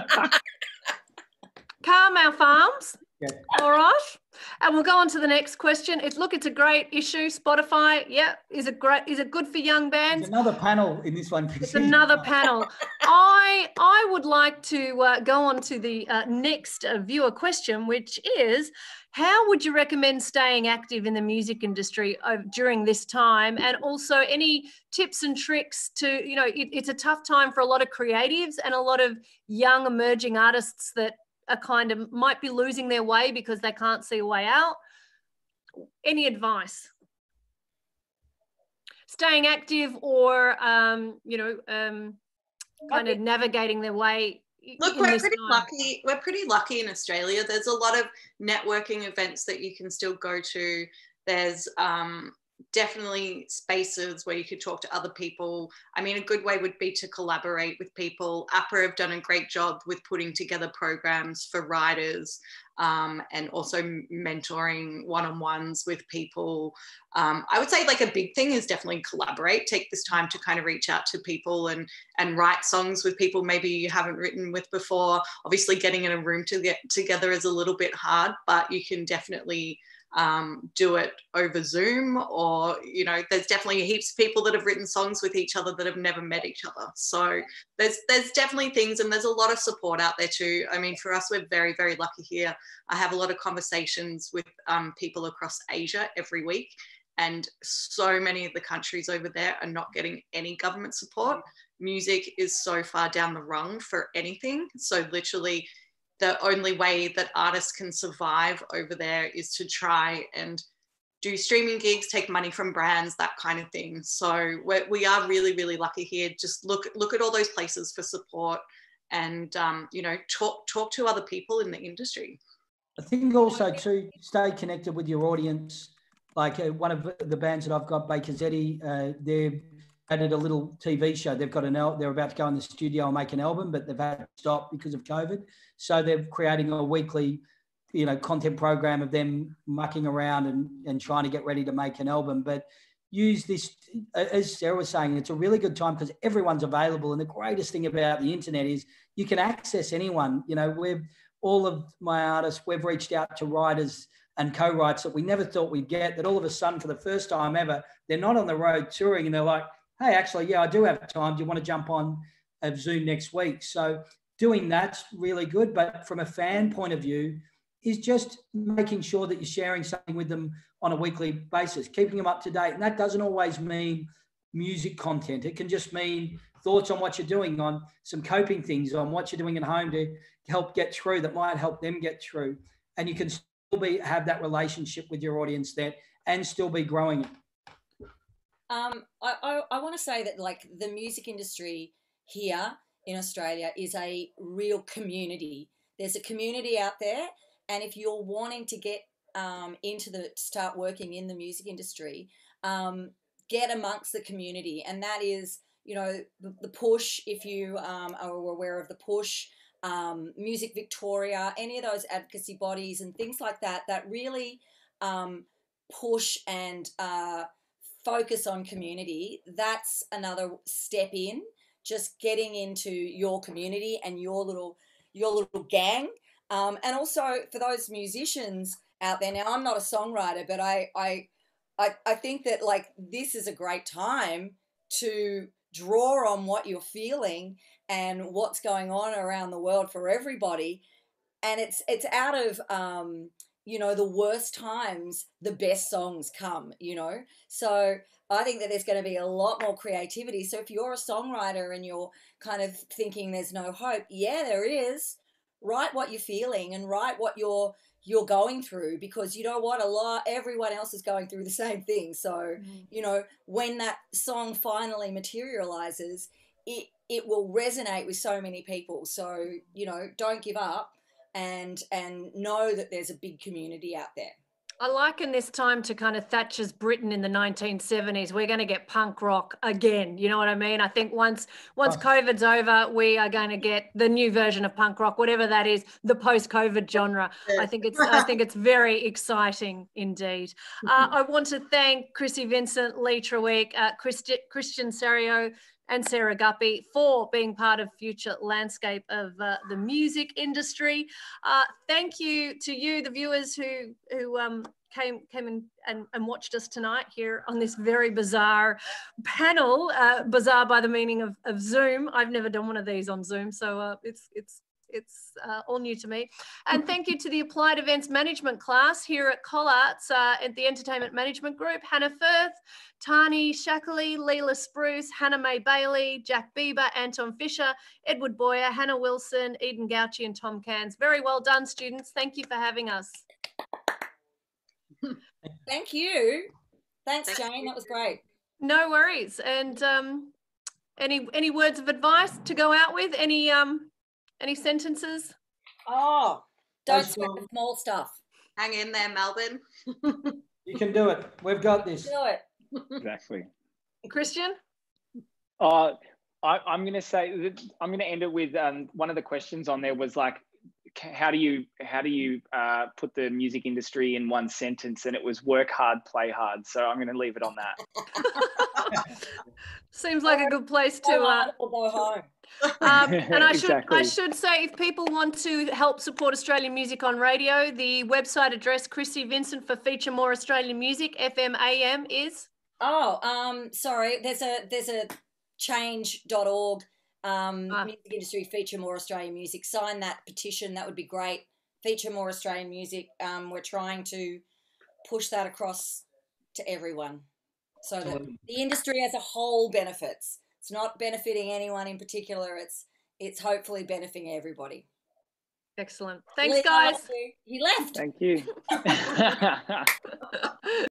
calm our farms. Yeah. All right. And we'll go on to the next question. It's a great issue. Spotify, is it good for young bands? There's another panel in this one. It's another panel. I would like to go on to the next viewer question, which is, how would you recommend staying active in the music industry during this time? And also any tips and tricks to, it's a tough time for a lot of creatives and a lot of young emerging artists that are might be losing their way because they can't see a way out. Any advice? Staying active or, kind of navigating their way. Look, we're pretty lucky. We're pretty lucky in Australia. There's a lot of networking events that you can still go to. There's definitely spaces where you could talk to other people. I mean, a good way would be to collaborate with people. APRA have done a great job with putting together programs for writers and also mentoring one-on-ones with people. I would say like a big thing is definitely collaborate. Take this time to kind of reach out to people and write songs with people maybe you haven't written with before. Obviously getting in a room to get together is a little bit hard, but you can definitely do it over Zoom, or there's definitely heaps of people that have written songs with each other that have never met each other. So there's definitely things, and there's a lot of support out there too. I mean, for us, we're very, very lucky here. I have a lot of conversations with people across Asia every week, and so many of the countries over there are not getting any government support. Music is so far down the rung for anything. So literally the only way that artists can survive over there is to try and do streaming gigs, take money from brands, that kind of thing. So we are really, really lucky here. Just look at all those places for support and, talk to other people in the industry. I think also to stay connected with your audience. Like one of the bands that I've got, Baker Zeddy, they've added a little TV show. They've got they're about to go in the studio and make an album, but they've had to stop because of COVID. So they're creating a weekly, content program of them mucking around and trying to get ready to make an album. But use this, as Sarah was saying, it's a really good time because everyone's available. And the greatest thing about the internet is you can access anyone. All of my artists, we've reached out to writers and co-writes that we never thought we'd get, that all of a sudden for the first time ever, they're not on the road touring and they're like, hey, actually, yeah, I do have time. Do you want to jump on a Zoom next week? So doing that's really good. But from a fan point of view, is just making sure that you're sharing something with them on a weekly basis, keeping them up to date. And that doesn't always mean music content. It can just mean thoughts on what you're doing, on some coping things, on what you're doing at home to help get through that might help them get through. And you can still have that relationship with your audience there and still be growing it. I want to say that, like, the music industry here in Australia is a real community. There's a community out there, and if you're wanting to get start working in the music industry, get amongst the community, and that is, you know, the Push, if you are aware of the Push, Music Victoria, any of those advocacy bodies and things like that, that really push and focus on community. That's another step in, just getting into your community and your little gang. And also for those musicians out there, now I'm not a songwriter, but I think that, like, this is a great time to draw on what you're feeling and what's going on around the world for everybody. And it's out of, you know, the worst times, the best songs come, you know. So I think that there's going to be a lot more creativity. So if you're a songwriter and you're kind of thinking there's no hope, yeah, there is. Write what you're feeling and write what you're going through, because you know what, everyone else is going through the same thing. So, you know, when that song finally materializes, it will resonate with so many people. So, you know, don't give up and know that there's a big community out there. I liken this time to kind of Thatcher's Britain in the 1970s. We're going to get punk rock again. You know what I mean? I think once COVID's over, we are going to get the new version of punk rock, whatever that is, the post-COVID genre. I think it's very exciting indeed. I want to thank Chrissie Vincent, Leigh Treweek, Chrisitan Serrao, and Sarah Guppy for being part of future landscape of the music industry. Thank you to you, the viewers who came in and watched us tonight here on this very bizarre panel, bizarre by the meaning of Zoom. I've never done one of these on Zoom, so it's all new to me. And thank you to the Applied Events Management class here at Collarts at the Entertainment Management Group, Hannah Firth, Tani Shackley, Leela Spruce, Hannah May Bailey, Jack Bieber, Anton Fisher, Edward Boyer, Hannah Wilson, Eden Gauchi and Tom Cairns. Very well done, students. Thank you for having us. Thank you. Thanks, Jane. That was great. No worries. And any words of advice to go out with? Any sentences? Oh, don't sweat the small stuff. Hang in there, Melbourne. You can do it. We've got this. Do it. Exactly. Christian? I'm going to say, I'm going to end it with one of the questions on there was like, how do you put the music industry in one sentence? And it was work hard, play hard. So I'm going to leave it on that. Seems like a good place to go home. And I Exactly. should say, if people want to help support Australian music on radio, the website address Chrissie Vincent for Feature More Australian Music, FMAM, is? Sorry, there's a change.org music industry Feature More Australian Music. Sign that petition, that would be great. Feature More Australian Music. We're trying to push that across to everyone so that the industry as a whole benefits. It's not benefiting anyone in particular. It's hopefully benefiting everybody. Excellent. Thanks, guys. He left. Thank you.